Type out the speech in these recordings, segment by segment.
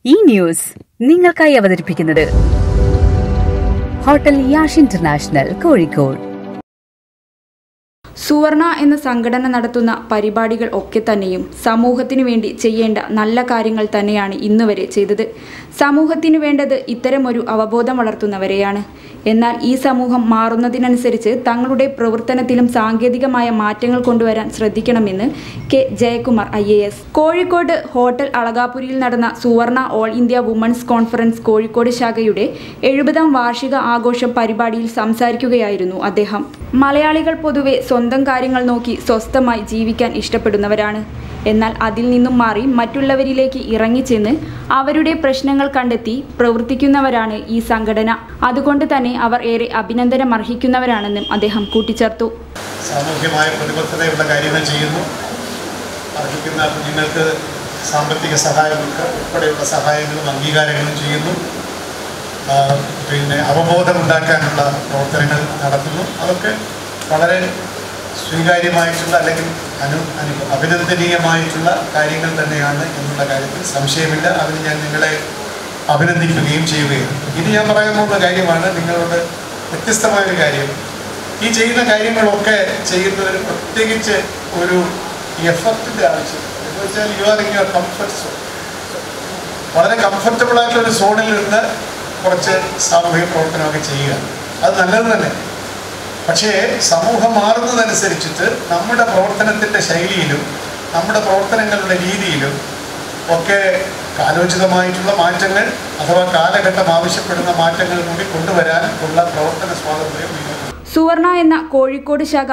ഈ ന്യൂസ് നിങ്ങൾക്കായി അവതരിപ്പിക്കുന്നത് ഹോട്ടൽ യാഷ് ഇന്റർനാഷണൽ കോഴിക്കോട്. സുവർണ എന്ന സംഘടന നടത്തുന്ന പരിപാടികൾ ഒക്കെ തന്നെയും സമൂഹത്തിനു വേണ്ടി ചെയ്യേണ്ട നല്ല കാര്യങ്ങൾ തന്നെയാണ് ഇന്നുവരെ ചെയ്തത്. സമൂഹത്തിനു വേണ്ടത് ഇത്തരമൊരു അവബോധം വളർത്തുന്നവരെയാണ്. എന്നാൽ ഈ സമൂഹം മാറുന്നതിനനുസരിച്ച് തങ്ങളുടെ പ്രവർത്തനത്തിലും സാങ്കേതികമായ മാറ്റങ്ങൾ കൊണ്ടുവരാൻ ശ്രദ്ധിക്കണമെന്ന് K Jayakumar IAS. Kozhikode hotel അളകാപുരിയിൽ നടന്ന Suvarna all India women's conference Kozhikode ശാഖയുടെ 70ാം വാർഷിക ആഘോഷ പരിപാടിയിൽ സംസാരിക്കുകയായിരുന്നു അദ്ദേഹം. മലയാളികൾ പൊതുവെ സ്വന്തം കാര്യങ്ങൾ നോക്കി സ്വസ്ഥമായി ജീവിക്കാൻ ഇഷ്ടപ്പെടുന്നവരാണ്. എന്നാൽ അതിൽ നിന്നും മാറി മറ്റുള്ളവരിലേക്ക് ഇറങ്ങിച്ചെന്ന് അവരുടെ പ്രശ്നങ്ങൾ കണ്ടെത്തി പ്രവർത്തിക്കുന്നവരാണ് ഈ സംഘടന. അതുകൊണ്ട് തന്നെ അവർ ഏറെ അഭിനന്ദനം അർഹിക്കുന്നവരാണെന്നും അദ്ദേഹം കൂട്ടിച്ചേർത്തു. സാമൂഹ്യമായ പ്രതിബദ്ധതയുള്ള കാര്യങ്ങൾ ചെയ്യുന്നു. അർഹിക്കുന്ന കുഞ്ഞുങ്ങൾക്ക് സാമ്പത്തിക സഹായങ്ങൾക്ക് ഉൾപ്പെടെയുള്ള സഹായങ്ങളും അംഗീകാരങ്ങളും ചെയ്യുന്നു. അവബോധമുണ്ടാക്കാനുള്ള പ്രവർത്തനങ്ങൾ നടത്തുന്നു. അതൊക്കെ വളരെ സ്വീകാര്യമായിട്ടുള്ള അല്ലെങ്കിൽ അഭിനന്ദനീയമായിട്ടുള്ള കാര്യങ്ങൾ തന്നെയാണ് എന്നുള്ള കാര്യത്തിൽ സംശയമില്ല. അതിന് ഞാൻ നിങ്ങളെ അഭിനന്ദിക്കുകയും ചെയ്യുകയാണ്. ഇനി ഞാൻ പറയാനുള്ള കാര്യമാണ് നിങ്ങളോട് വ്യത്യസ്തമായൊരു കാര്യം. ഈ ചെയ്യുന്ന കാര്യങ്ങളൊക്കെ ചെയ്യുന്നതിന് പ്രത്യേകിച്ച് ഒരു എഫർട്ടിൻ്റെ ആവശ്യം എന്ന് വെച്ചാൽ you are in your comfort zone. വളരെ കംഫർട്ടബിൾ ആയിട്ടുള്ളൊരു സോണിൽ നിന്ന് കുറച്ച് സാമൂഹിക പ്രവർത്തനമൊക്കെ ചെയ്യുക, അത് നല്ലത് തന്നെ. പക്ഷേ സമൂഹം മാറുന്നതനുസരിച്ചിട്ട് നമ്മുടെ പ്രവർത്തനത്തിൻ്റെ ശൈലിയിലും നമ്മുടെ പ്രവർത്തനങ്ങളുടെ രീതിയിലും ഒക്കെ കാലോചിതമായിട്ടുള്ള മാറ്റങ്ങൾ അഥവാ കാലഘട്ടം ആവശ്യപ്പെടുന്ന മാറ്റങ്ങൾ കൂടി കൊണ്ടുവരാൻ ഉള്ള പ്രവർത്തന സ്വാതന്ത്ര്യം. സുവർണ എന്ന കോഴിക്കോട് ശാഖ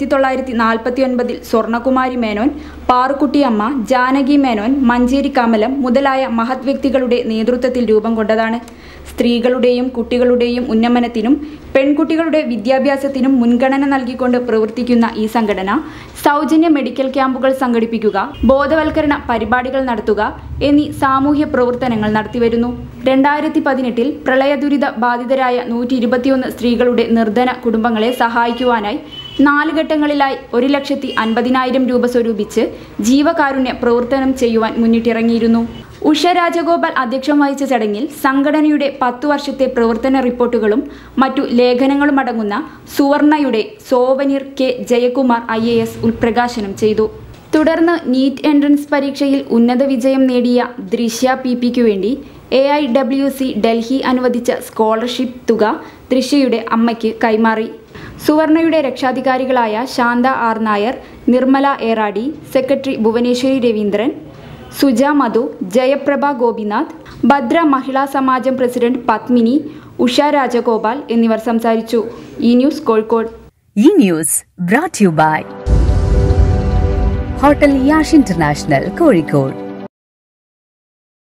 1949 സ്വർണകുമാരി മേനോൻ, പാറുക്കുട്ടിയമ്മ, ജാനകി മേനോൻ, മഞ്ചേരി കമലം മുതലായ മഹത് വ്യക്തികളുടെ നേതൃത്വത്തിൽ രൂപം കൊണ്ടതാണ്. സ്ത്രീകളുടെയും കുട്ടികളുടെയും ഉന്നമനത്തിനും പെൺകുട്ടികളുടെ വിദ്യാഭ്യാസത്തിനും മുൻഗണന നൽകിക്കൊണ്ട് പ്രവർത്തിക്കുന്ന ഈ സംഘടന സൗജന്യ മെഡിക്കൽ ക്യാമ്പുകൾ സംഘടിപ്പിക്കുക, ബോധവൽക്കരണ പരിപാടികൾ നടത്തുക എന്നീ സാമൂഹ്യ പ്രവർത്തനങ്ങൾ നടത്തിവരുന്നു. 2018 പ്രളയദുരിത ബാധിതരായ 121 സ്ത്രീകളുടെ നിർധന കുടുംബങ്ങളെ സഹായിക്കുവാനായി 4 ഘട്ടങ്ങളിലായി 1,50,000 രൂപ സ്വരൂപിച്ച് ജീവകാരുണ്യ പ്രവർത്തനം ചെയ്യുവാൻ മുന്നിട്ടിറങ്ങിയിരുന്നു. ഉഷ രാജഗോപാൽ അധ്യക്ഷം വഹിച്ച ചടങ്ങിൽ സംഘടനയുടെ 10 വർഷത്തെ പ്രവർത്തന റിപ്പോർട്ടുകളും മറ്റു ലേഖനങ്ങളുമടങ്ങുന്ന സുവർണയുടെ സോവനീർ കെ ജയകുമാർ IAS ഉദ്ഘാടനം ചെയ്തു. തുടർന്ന് നീറ്റ് എൻട്രൻസ് പരീക്ഷയിൽ ഉന്നത വിജയം നേടിയ ദൃശ്യ PP-ക്കു വേണ്ടി AIWC ഡൽഹി അനുവദിച്ച സ്കോളർഷിപ്പ് തുക ദൃശ്യയുടെ അമ്മയ്ക്ക് കൈമാറി. സുവർണയുടെ രക്ഷാധികാരികളായ Shantha R. Nair, Nirmala Eradi, secretary Bhuvaneswari Raveendran, Suja Madhu, Jayaprabha Gopinath, Bhadra Mahila Samajam president Padmini, Usha Rajagopal എന്നിവർ സംസാരിച്ചു. E news Kozhikode. E news brought to you by hotel Yash international Kozhikode.